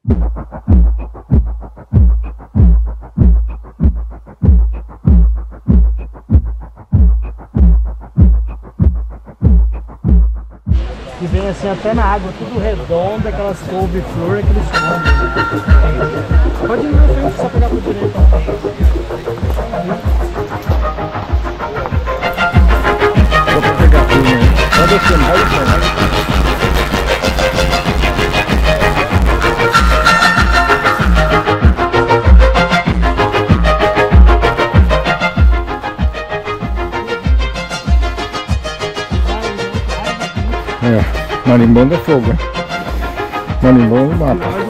Que vem assim até na água, tudo redondo, aquelas couve-flor, aqueles combos. Pode ir na frente, só pegar pro direito. Vou pegar tudo, né? Vai descendo, vai descendo, vai descendo. Marimbondo é fogo, né? Marimbondo mata.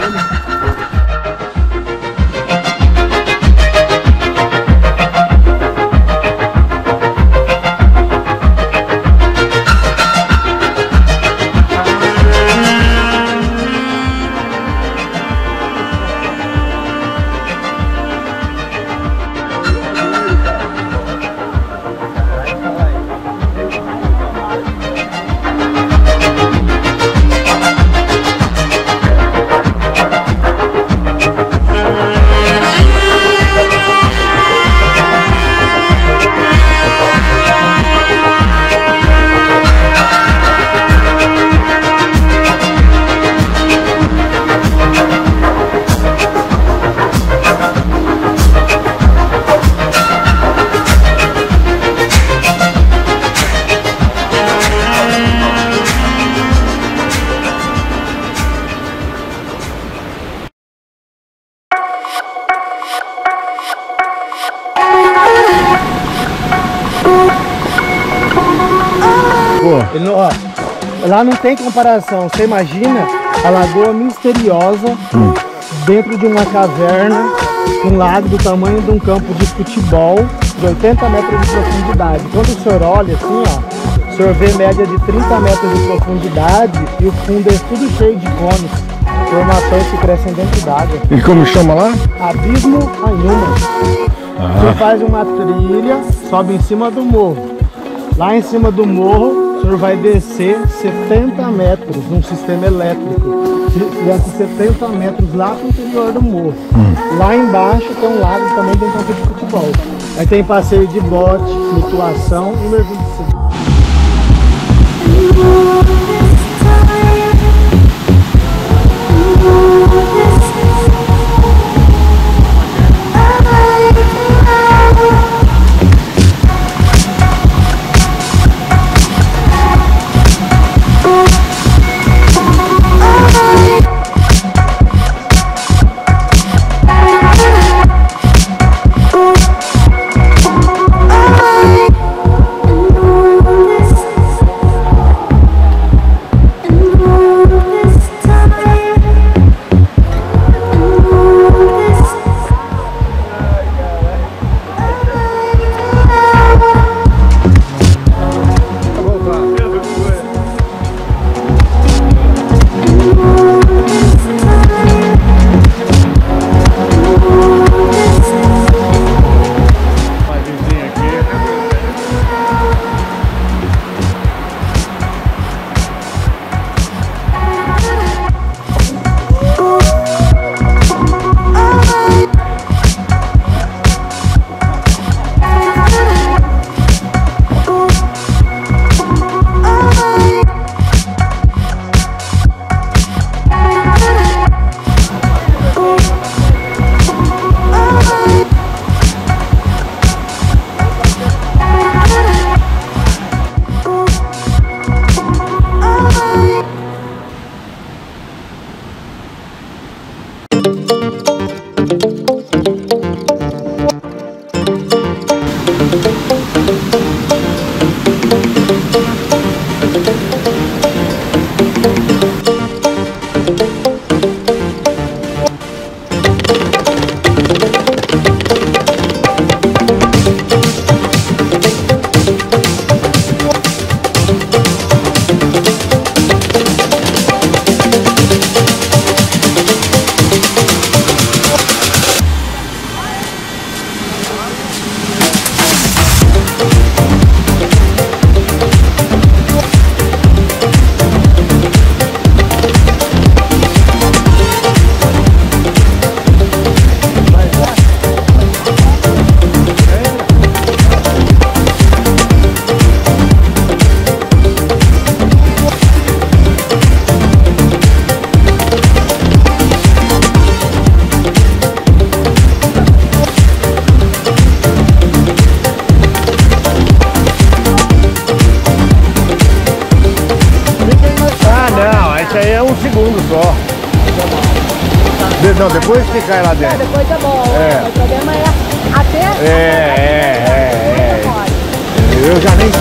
Ele, ó, lá não tem comparação. Você imagina a lagoa misteriosa dentro de uma caverna, um lago do tamanho de um campo de futebol, de 80 metros de profundidade. Quando o senhor olha assim, ó, o senhor vê média de 30 metros de profundidade e o fundo é tudo cheio de cones, formações que crescem dentro d'água. E como chama lá? Abismo Anhuma. Você faz uma trilha, sobe em cima do morro. Lá em cima do morro, o senhor vai descer 70 metros num sistema elétrico. Desce 70 metros lá para o interior do morro. Lá embaixo tem um lago também, tem campo de futebol. Aí tem passeio de bote, flutuação e mergulho de segundo. não, depois que cai lá dentro. Depois é bom. É. O problema é até... Eu já nem...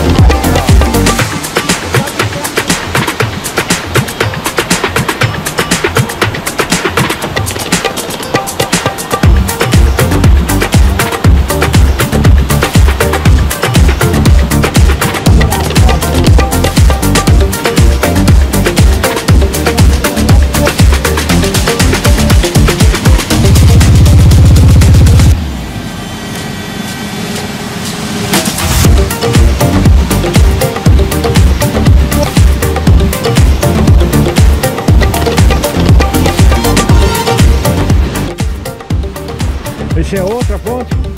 Esse é outra ponte?